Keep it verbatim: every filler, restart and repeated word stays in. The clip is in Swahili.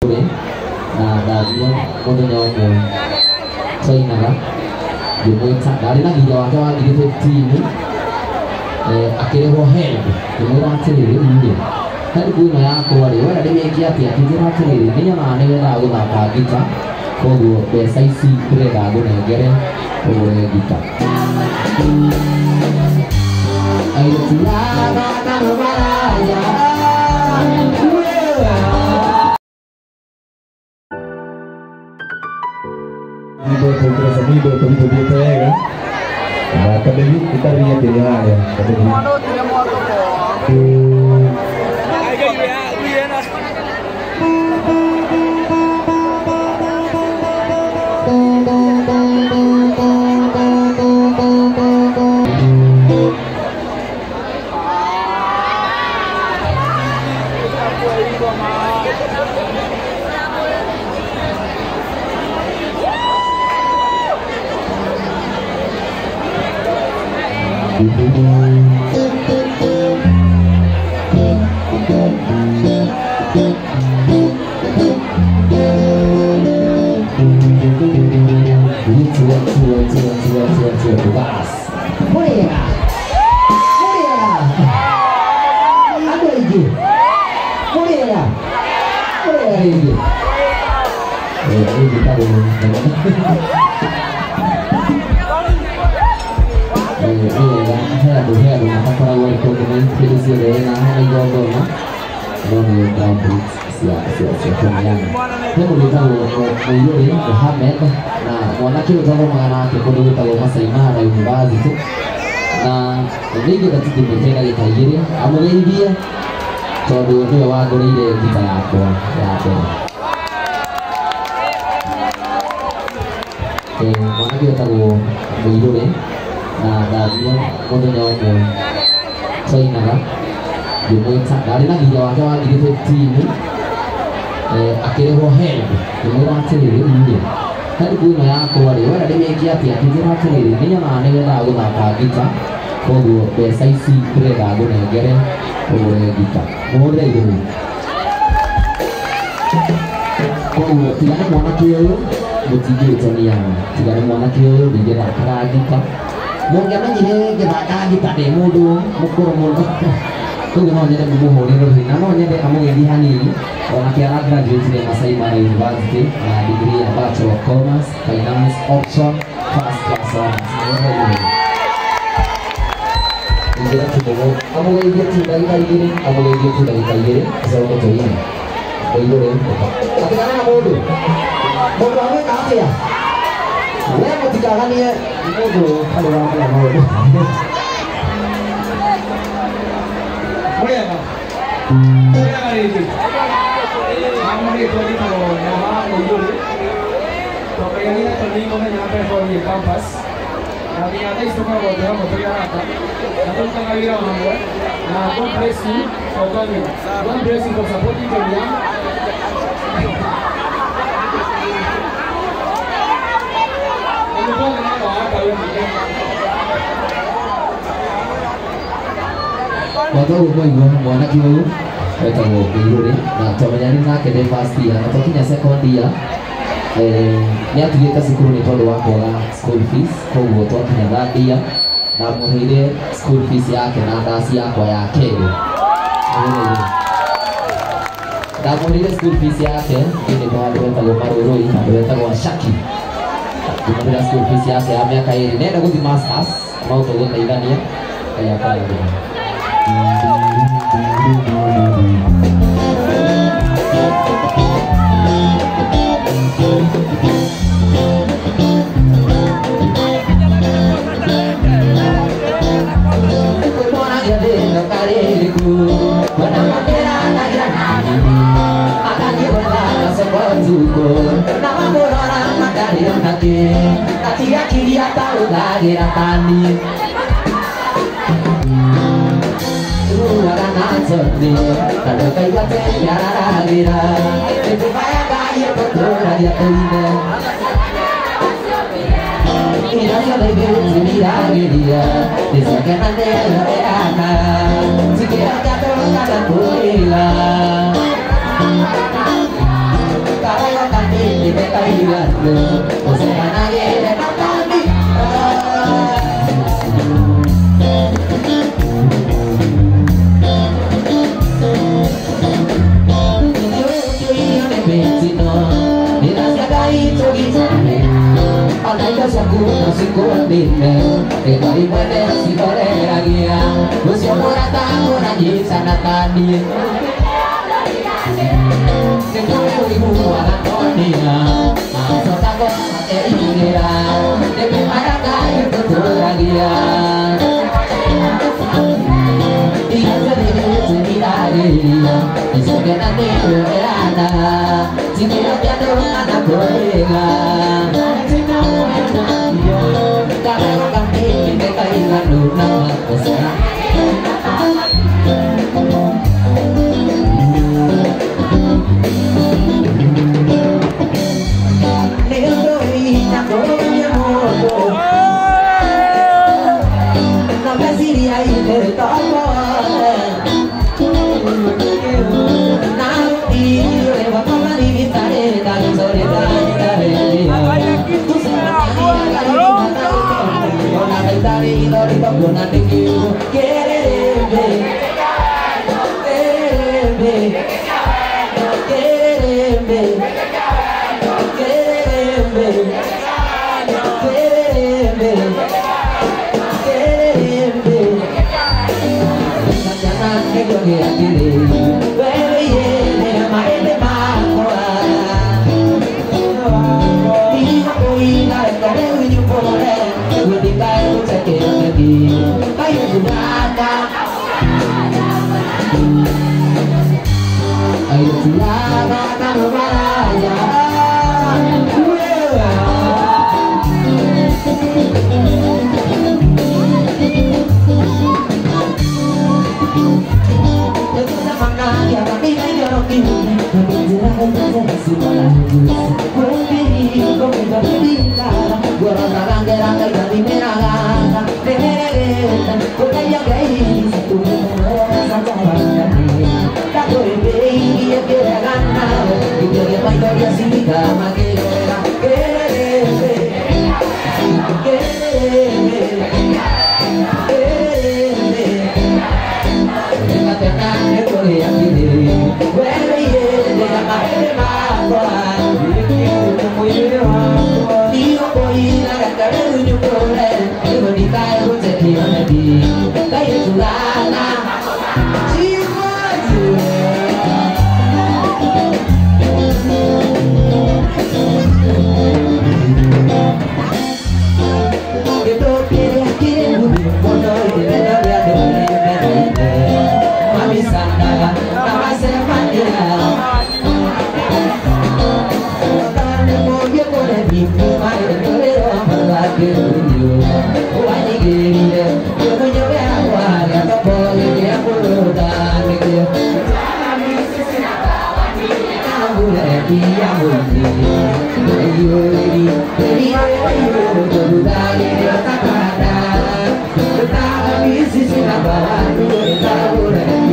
na ndathire muthenya umwe twainaga ngĩmwĩta ndarĩ na thirĩ wake wa ngiri fifteen akĩrĩhwo help ngĩmwĩra atĩrĩrĩ rĩu help ĩno yakwa rĩ wenda ndĩmĩĩke atĩa akĩnjĩra atĩrĩrĩ nĩnyonaga nĩwendaga gũthaka ngita koguo mbeca ici ndĩrenda ngũnengere ũgũre ngita airĩtiraga na mũmaraya Video progresa video video video pega. Nah, kada kita lihat dia ya. Kada dia. Mwanake utago magana ake kũndũ gwĩtagwo Masai Mara University na nĩngĩ gatĩtĩmĩtena gĩkaigĩrĩ amũgeithie tondũ nĩwe wangũrĩire ngita yakwa ya mbere. Mwanake wĩtagwo Mũirũrĩ na ndathire mũthenya ũmwe twainaga ngĩmwĩta ndarĩ na thirĩ wake wa ngiri fifteen akĩrĩhwo help ngĩmwĩra atĩrĩrĩ rĩu help ĩno yakwa rĩ wenda ndĩmĩĩke atĩa akĩnjĩra atĩrĩrĩ nĩnyonaga nĩwendaga gũthaka ngita koguo mbeca ici ndĩrenda ngũnengere ũgũre ngita mũhũrĩre igũrũ. Koguo tiga nĩ mwanake ũyũ mũtingĩĩtonia tiga nĩ mwanake ũyũ ndingĩthakaga ngita mũngĩamenyire ngĩthaka ngita ndĩ mũndũ mũkũrũ mũno koguo no nyende mũmũhũrĩre rũhĩ na no nyende amũgeithie hanini onake ara graduate Masai Mara University na degree ya Bachelor of Commerce Finance Option First Class Honors. Ngira kidogo amũgeithie tu ndagĩka igĩrĩ amũgeithie tu ndagĩka igĩrĩ coke tũine Mũirũrĩ atigana na mũndũ mũndũ agwĩka atĩa we mũtikaganie mũndũ harĩ wamũra maũndũ mũrĩega mũrĩega rĩngĩ amũrĩtwo gĩtagwo Nyama Mũirũrĩ twakaiganire tondũ mũthenya wa mbere twathiĩ campus na nginya thaa ici tũkoragwo twĩ hamwe tũrĩ arata na tũrutaga wĩra hamwe na God bless you for coming. God bless you for supporting the young. Wathoguo mwaigua mwanake ũyũ wetagwo Mũirũrĩ na twamenyanire nake ndĩ first year na twakinya second year nĩ atigĩte cukuru nĩ tondũ wa kwaga school fees koguo twakinya third year na mũheire school fees yake na ndaci yakwa ya kerĩ ndamũheire school fees yake thĩinĩ kwa andũ wetagwo Marũrũi na andũ wetagwo Ashaki ngĩmũheire school fees yake ya mĩaka ĩrĩ nenda gũthiĩ masters no tũgũteithania Ngai akarathima. Kalau kau baca cara gira, itu kaya kaya betul dia terima. Ini dia lebih sini dia, di sekitar dia ada, sekitar jatuh kata pula. bailando, o sea, nadie le mata a mí. Aku masih kuat dinding Dari mana si boleh lagi ya Usia murah tahu nangis sana tadi Dengan ibu anak konia Masa takut mati ini ya Demi mana kaya betul lagi ya Dia sendiri cerita dia Esoknya nanti berada Jika jatuh anak gorengan Karena kami kita ingat nama besar. Ayo silakan beraya. Sisi na bawa,